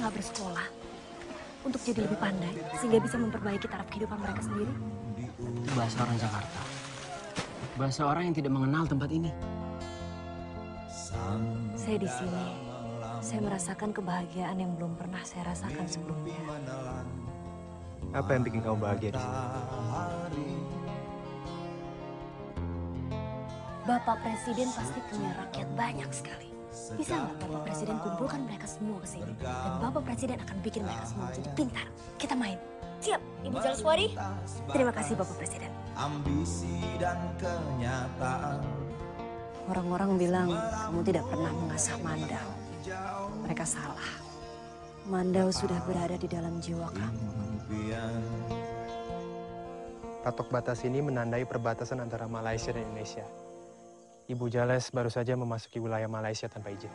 nggak bersekolah untuk jadi lebih pandai sehingga bisa memperbaiki taraf kehidupan mereka sendiri? Itu bahasa orang Jakarta. Bahasa orang yang tidak mengenal tempat ini. Saya di sini, saya merasakan kebahagiaan yang belum pernah saya rasakan sebelumnya. Apa yang bikin kamu bahagia di sini? Bapak Presiden pasti punya rakyat banyak sekali. Bisa nggak Bapak Presiden kumpulkan mereka semua ke sini? Dan Bapak Presiden akan bikin mereka semua menjadi pintar. Kita main. Siap, Ibu Jaleswari? Terima kasih Bapak Presiden. Ambisi dan kenyataan. Orang-orang bilang kamu tidak pernah mengasah Mandau. Mereka salah. Mandau sudah berada di dalam jiwa kamu. Patok batas ini menandai perbatasan antara Malaysia dan Indonesia. Ibu Jales baru saja memasuki wilayah Malaysia tanpa izin.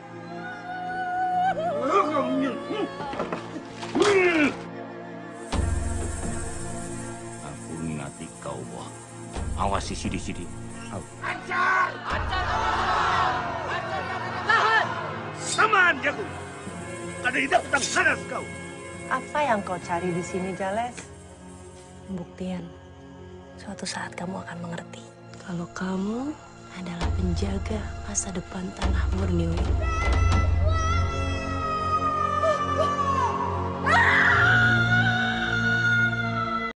Aku ingati kau, Wah. Awas si sidi-sidi. Samaan jago. Ada hidup tentang sanas kau. Apa yang kau cari di sini, Jales? Pembuktian. Suatu saat kamu akan mengerti kalau kamu adalah penjaga masa depan tanah Borneo ini.